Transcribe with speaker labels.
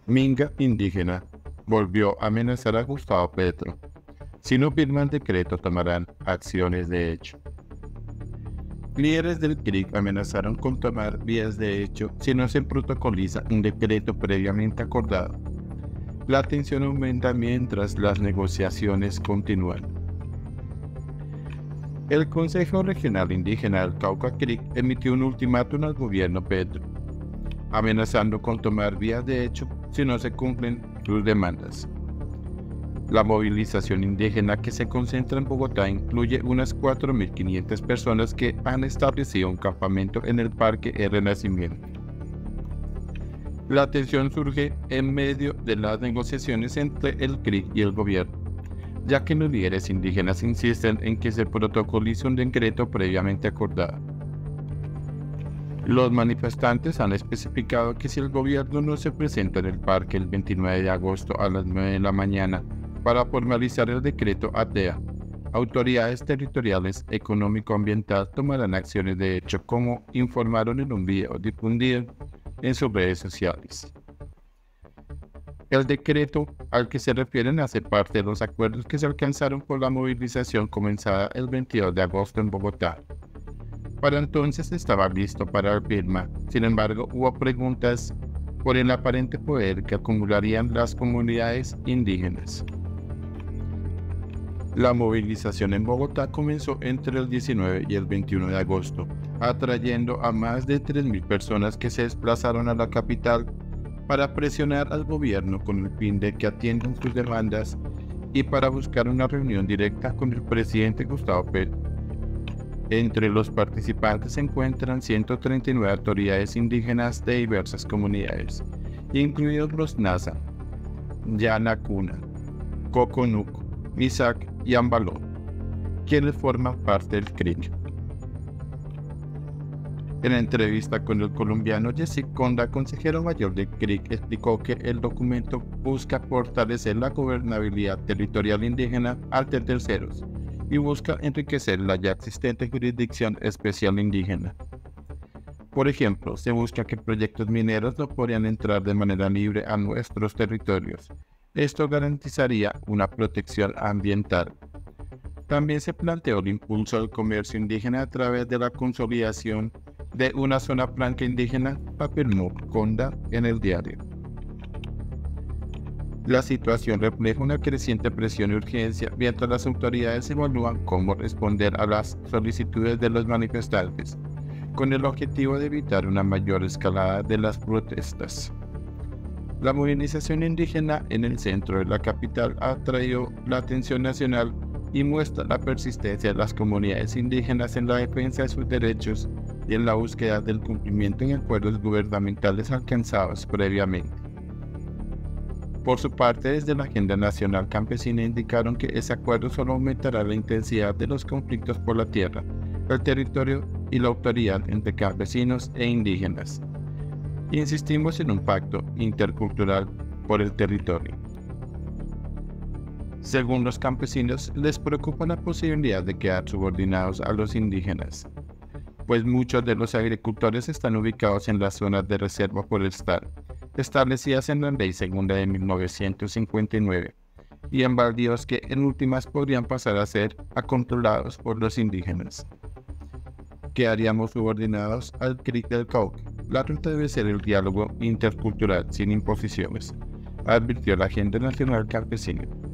Speaker 1: Minga indígena volvió a amenazar a Gustavo Petro. Si no firman decreto, tomarán acciones de hecho. Líderes del CRIC amenazaron con tomar vías de hecho si no se protocoliza un decreto previamente acordado. La tensión aumenta mientras las negociaciones continúan. El Consejo Regional Indígena del Cauca CRIC emitió un ultimátum al gobierno Petro, amenazando con tomar vías de hecho si no se cumplen sus demandas. La movilización indígena que se concentra en Bogotá incluye unas 4.500 personas que han establecido un campamento en el Parque El Renacimiento. La tensión surge en medio de las negociaciones entre el CRIC y el gobierno, ya que los líderes indígenas insisten en que se protocolice un decreto previamente acordado. Los manifestantes han especificado que si el gobierno no se presenta en el parque el 29 de agosto a las 9 de la mañana para formalizar el decreto ATEA, autoridades territoriales económico-ambiental tomarán acciones de hecho, como informaron en un video difundido en sus redes sociales. El decreto al que se refieren hace parte de los acuerdos que se alcanzaron por la movilización comenzada el 22 de agosto en Bogotá. Para entonces estaba listo para la firma, sin embargo hubo preguntas por el aparente poder que acumularían las comunidades indígenas. La movilización en Bogotá comenzó entre el 19 y el 21 de agosto, atrayendo a más de 3.000 personas que se desplazaron a la capital para presionar al gobierno con el fin de que atiendan sus demandas y para buscar una reunión directa con el presidente Gustavo Petro. Entre los participantes se encuentran 139 autoridades indígenas de diversas comunidades, incluidos los Nasa, Yanacuna, Coconuco, Misak y Ambaló, quienes forman parte del CRIC. En la entrevista con el colombiano Jessic Conda, consejero mayor del CRIC, explicó que el documento busca fortalecer la gobernabilidad territorial indígena ante terceros y busca enriquecer la ya existente jurisdicción especial indígena. Por ejemplo, se busca que proyectos mineros no podrían entrar de manera libre a nuestros territorios. Esto garantizaría una protección ambiental. También se planteó el impulso al comercio indígena a través de la consolidación de una zona franca indígena, afirmó Conda en el diario. La situación refleja una creciente presión y urgencia mientras las autoridades evalúan cómo responder a las solicitudes de los manifestantes, con el objetivo de evitar una mayor escalada de las protestas. La movilización indígena en el centro de la capital ha atraído la atención nacional y muestra la persistencia de las comunidades indígenas en la defensa de sus derechos y en la búsqueda del cumplimiento en acuerdos gubernamentales alcanzados previamente. Por su parte, desde la Agenda Nacional Campesina indicaron que ese acuerdo solo aumentará la intensidad de los conflictos por la tierra, el territorio y la autoridad entre campesinos e indígenas. Insistimos en un pacto intercultural por el territorio. Según los campesinos, les preocupa la posibilidad de quedar subordinados a los indígenas, pues muchos de los agricultores están ubicados en las zonas de reserva forestal, establecidas en la Ley Segunda de 1959, y en baldíos que en últimas podrían pasar a ser controlados por los indígenas. Quedaríamos subordinados al CRIC del Cauca. La ruta debe ser el diálogo intercultural sin imposiciones, advirtió la Agenda Nacional Campesina.